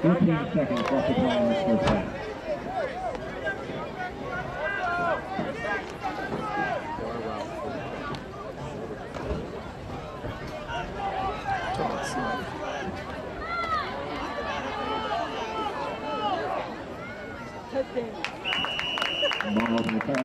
13 seconds left to play in this first half. Ball over the